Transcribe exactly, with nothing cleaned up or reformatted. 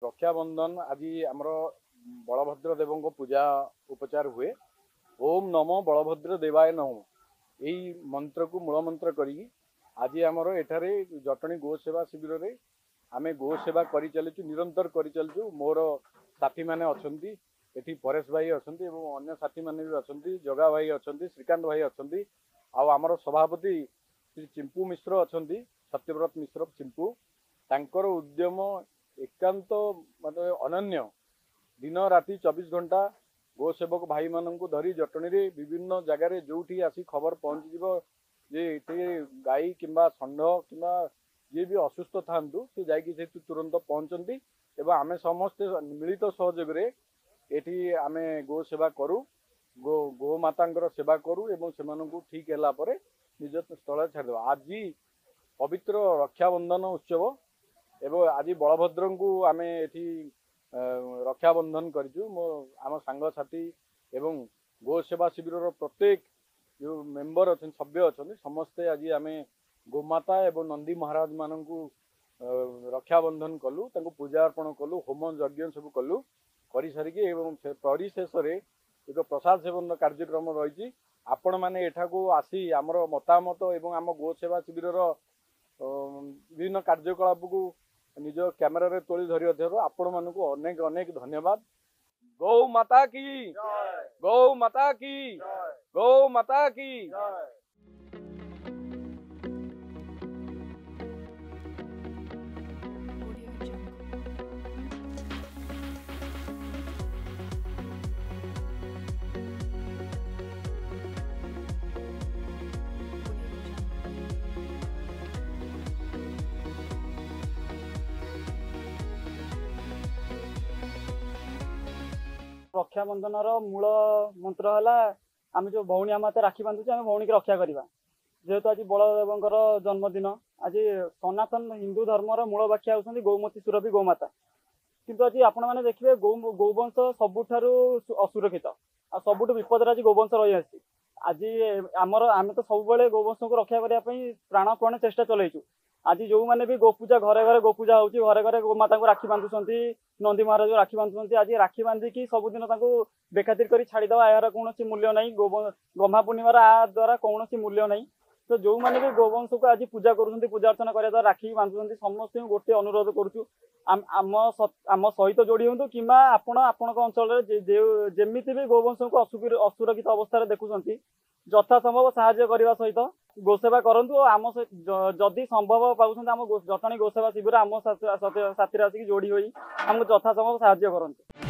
रक्षाबंधन आज आमर बलभद्र देव पूजा उपचार हुए। ओम नमो बलभद्र देवाय नमो यही मंत्र को मूल मंत्र करी आज आमर एठारे जटणी गो सेवा शिविर रे आमे गो सेवा करी चलीचु, निरंतर करी चलीचु। मोर साथी माने अछंती, एठी परेश भाई अछंती एवं अन्य साथी माने भी अछंती, जगा भाई अछंती, श्रीकांत भाई अछंती, आ आमर सभापति श्री चिंपू मिश्र अछंती, सत्यव्रत मिश्र चिंपू। तांकर उद्यम एकांत मतलब अनन्य, दिन राति चौबीस घंटा गो सेवक भाई मानू धरी जटणी रे विभिन्न जगार जो आसी खबर पहुंची जीव जे ये गाई किंबा षंढ किंबा जी भी असुस्थ था सी जाकि तुरंत पहुंचती एवं आम समस्ते मिलित सहयोग ये आम गो सेवा करूँ, गो गो माता सेवा करूँ एवं से ठीक है निज स्थल छाड़। आज पवित्र रक्षाबंधन उत्सव एवं आज बलभद्र को आम ये रक्षाबंधन करूँ। मो आम सांग साथी एवं गो सेवा शिविर प्रत्येक जो मेंबर अच्छा सभ्य अच्छा समस्ते आज आम गोमाता एवं नंदी महाराज मानू रक्षाबंधन कलु, पूजा अर्पण कलु, होम यज्ञ सब कलु कर सारिकी एवं परिशेष एक प्रसाद सेवन कार्यक्रम रही। आपण मैंने एठाकू आसी आमर मतामत एवं आम गो सेवा शिविर विभिन्न कार्यकलाप को निज कैमेरा रे तोली धरी आपण मानक अनेक अनेक धन्यवाद। गौ माता की, गौ माता की, गौ माता की। रक्षाबंधन मूल मंत्र है आम जो भौणी आम राखी बांधुचे आम भौणी की रक्षा करवा। जेहेतु आज बलदेवर जन्मदिन, आज सनातन हिंदू धर्मर मूल व्याख्या होती गौमती सुरभि गौमाता। किंतु आज आपण मैंने देखिए गौ गौवंश सबुठारु असुरक्षित आ सबुठ विपद आज गौवंश रही आसी। आज आमर आम तो सब गौवंश को रक्षा करने प्राणपण चेष्टा चलैचु। आज जो मैंने भी गोपूजा घरे घरे गोपूजा होची, घरे घरे गोमाता को राखी बांधुंट, नंदी महाराज को राखी बांधुंट। आज राखी बांधिकी सबुदिन बेखातिर कर छाड़ीदवा यार कौन मूल्य नहीं। गम्हा पूर्णिमार आ द्वारा कौन मूल्य नहीं। तो जो मैंने भी गोवंश को आज पूजा कर पूजा अर्चना करने द्वारा राखी बांधुंट समस्त गोटे अनुरोध करुचु आम सहित जोड़ी हूँ कि आपण आपण अंचल जमी भी गोवंश को असुरक्षित अवस्था देखुं यथा संभव साहाय्य करने सहित गोसेवा करूँ। आम जदि संभव पाँच आम जटणी गोसेवा शिविर आम साथी आसिक जोड़ी हुई आमको यथा संभव साहाय्य करूँ।